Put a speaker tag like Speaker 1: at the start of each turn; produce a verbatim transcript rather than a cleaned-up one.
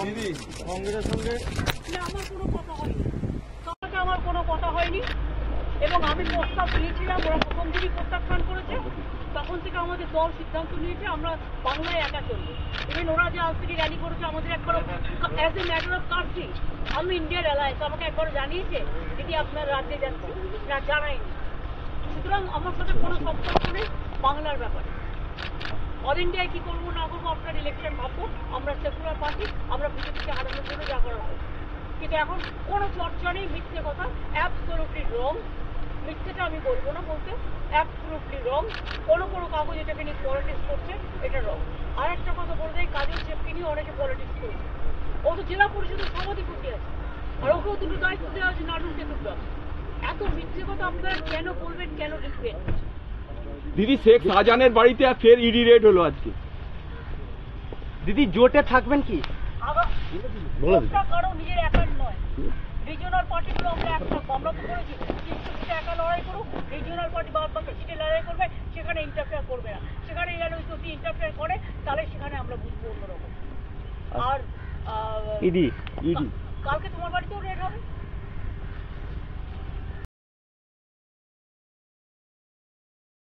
Speaker 1: কংগ্রেসের সঙ্গে
Speaker 2: আমার কোনো কথা হয়নি, সঙ্গে আমার কোনো কথা হয়নি এবং আমি প্রস্তাব দিয়েছিলাম, ওরা প্রথম দিনই প্রত্যাখ্যান করেছে। তখন থেকে আমাদের দল সিদ্ধান্ত নিয়েছে আমরা বাংলায় একা চলবো। ইভেন ওরা যে আজ থেকে র্যালি করেছে আমাদের একবার as a matter of country, আমি ইন্ডিয়ার অ্যালায়েন্স আমাকে একবার জানিয়েছে যদি আপনার রাজ্যে যাচ্ছে না, জানায়নি। সুতরাং আমার সাথে কোনো সম্পর্ক নেই বাংলার ব্যাপারে। অল ইন্ডিয়ায় কী করবো না করবো আপনার ইলেকশন ভাববো, আমরা সেকুলার পার্টি, আমরা বিজেপিকে হারানোর জন্য যা করা হবে। কিন্তু এখন কোনো চর্চা নেই, মিথ্যে কথা, অ্যাবসলিউটলি রং। মিথ্যেটা আমি বলবো না বলতে, অ্যাবসলিউটলি রং। কোনো কোনো কাগজ এটাকে নিয়ে পলিটিক্স করছে, এটা রং। আর একটা কথা বলতে এই কাজের চেপকে নিয়ে অনেকে পলিটিক্স করছে। ও তো জেলা পরিষদের সভাধিপতি আছে, আর ওকেও দুটো দায়িত্ব দেওয়া আছে নাটক টেটুকরা। এত মিথ্যে কথা আপনারা কেন বলবেন, কেন লিখবেন?
Speaker 3: দিদি, শেখ শাহজাহানের বাড়িতে ফের ইডি রেড হলো আজকে। দিদি, জোটে থাকবেন কি?
Speaker 2: কারো নিজের একার নয়, রিজিওনাল পার্টিগুলো আমরা এক থাকবো। আমরা তো করেছি তিনশো সিটে একা লড়াই করুক, রিজিওনাল পার্টি বাদ বাকি সিটে লড়াই করবে, সেখানে ইন্টারফেয়ার করবে না। সেখানে যেন যদি ইন্টারফেয়ার করে তাহলে সেখানে আমরা বুঝবো অন্যরকম। আর
Speaker 3: ইডি ইডি
Speaker 2: কালকে তোমার বাড়িতেও রেড হবে।